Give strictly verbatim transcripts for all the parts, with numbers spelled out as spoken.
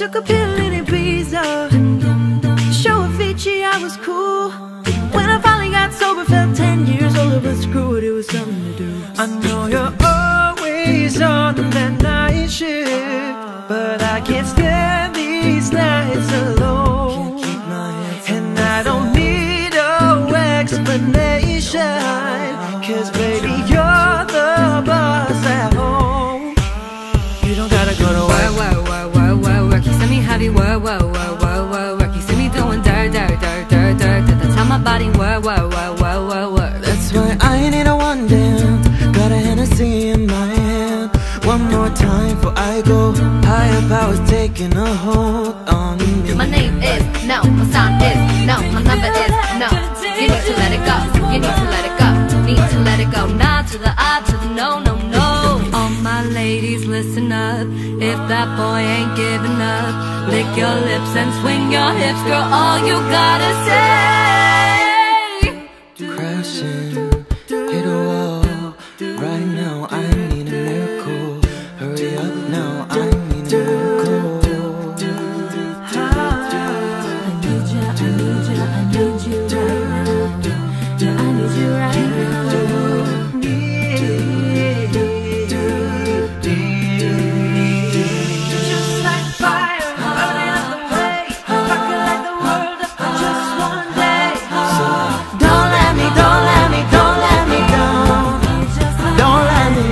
took a pill in Ibiza. To show Avicii I was cool. When I finally got sober, felt ten years older, but screw it, it was something to do. I know you're always on that night shift, but I can't stand these nights alone. And I don't need no explanation, cause baby, you're the boss at home. You don't gotta go to work, work, work, work, work, work. You send me heavy work, work, work, work, work, work. You see me doing dirt, dirt, dirt, dirt, dirt, dirt. That's how my body work, work, work, work, work, work. That's why I need a one dance. Got a Hennessy in my hand. One more time before I go. Higher powers taking a hold on me. My name is no, my sound is no, my number is no. You need to let it go, you need to let it go. Need to let it go, nah to the I, to the no, no, no. All my ladies listen up. If that boy ain't giving up, lick your lips and swing your hips, girl, all you gotta say. Crashing, hit a wall. Right now I need a miracle. Hurry up now, I need a miracle. I need you, I need you, I need you right now. I need you right now. Just like fire, burning up the way. If I could light the world up for just one day. Don't let me, don't let me, don't let me down. Don't let me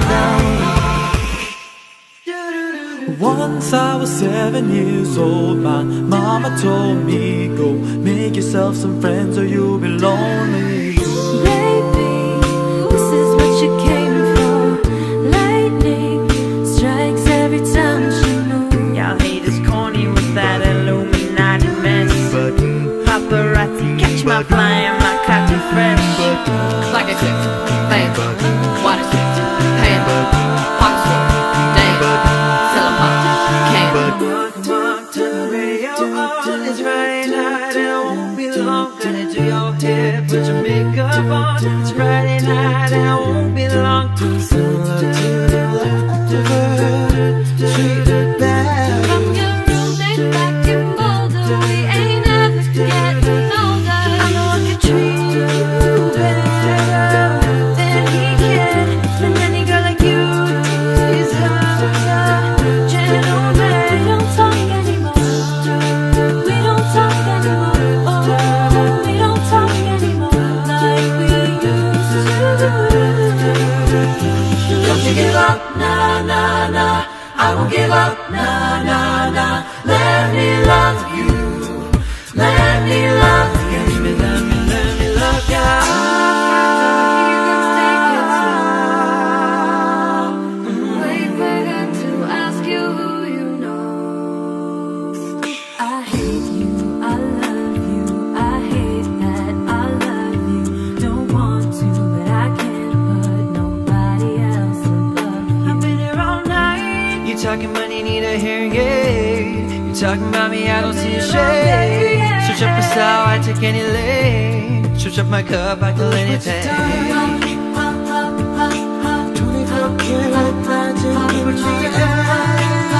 down. Once I was seven years old, my mama told me, go make yourself some friends or you'll be lonely. Baby, this is what you came for. Lightning strikes every time she moves. Y'all haters corny with that Illuminati mess, but paparazzi catch my flying, my cotton fresh. Like a clip, bang, water stick, pan, pocket store, dang, sell 'em hot, can. Mark to the radio on, it's Friday night and I won't be long. Cut it to your hair, put your makeup on. It's Friday night and I won't be long. Similar to the leftovers, treat it bad. From your roommate back in Boulder, we ain't ever getting older. I know I could treat you better than he can, and any girl like you deserves a gentleman. We don't talk anymore. We don't talk anymore. Oh, we don't talk anymore like we used to. Don't you give up, nah, nah, nah. I won't give up, nah, nah, nah. Let me love you. Let me love you. Let me, let me, let me love you. Wait for him to ask you who you know. I hate you, I love you. I hate that I love you. Don't want to, but I can't put nobody else above you. I've been here all night. You talking money, need a hearing aid. You talking about me, I don't see a shade. Switch up my style, I take any lane. Switch up my cup, I kill anything. twenty-four karat magic in the air.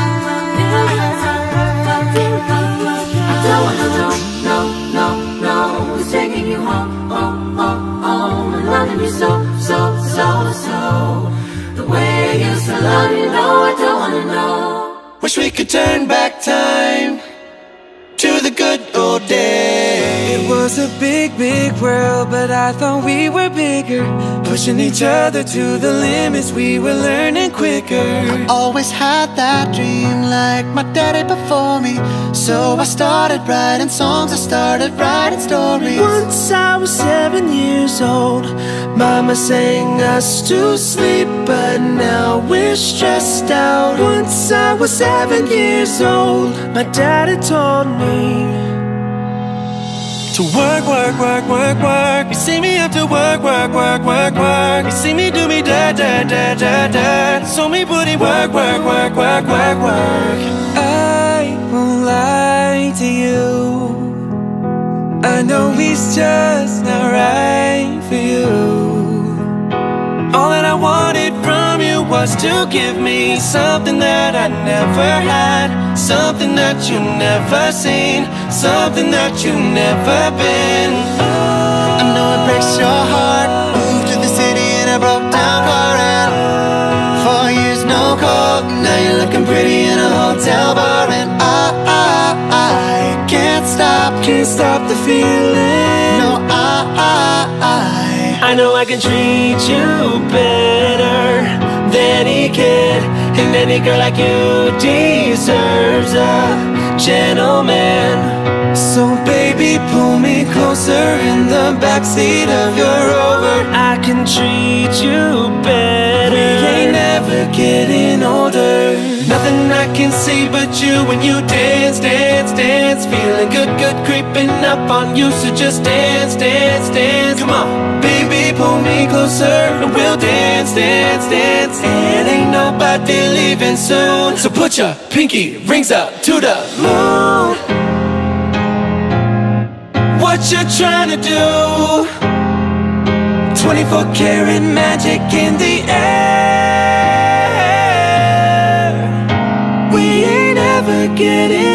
I don't wanna know, no, no, no. Who's taking you home, home, home, home? And loving you so, so, so, so. The way I used to love you, no, I don't wanna know. Wish we could turn back time to the good old days. It was a big, big world, but I thought we were bigger. Pushing each other to the limits, we were learning quicker. I always had that dream like my daddy before me. So I started writing songs, I started writing stories. Once I was seven years old, Mama sang us to sleep, but now we're stressed out. Once I was seven years old, my daddy told me to work, work, work, work, work. You see me have to work, work, work, work, work. You see me do me da da da da da. So me put in work, work, work, work, work, work. I won't lie to you, I know he's just not right for you. All that I wanted from you was promise to give me something that I never had, something that you never seen, something that you never been. I know it breaks your heart. Moved to the city in a broke down car, and four years no call. Now you're looking pretty in a hotel bar, and I, I, I can't stop, can't stop the feeling. No, I, I, I I know I can treat you better than any kid, and any girl like you deserves a gentleman. So baby, pull me closer in the backseat of your Rover. I can treat you better. We ain't never getting older. Nothing I can see but you when you dance, dance, dance. Feeling good, good creeping up on you. So just dance, dance, dance. Come on, baby, pull me closer, and we'll dance, dance, dance. and ain't nobody leaving soon. So put your pinky rings up to the moon. What you trying to do? Twenty-four karat magic in the air. We ain't ever getting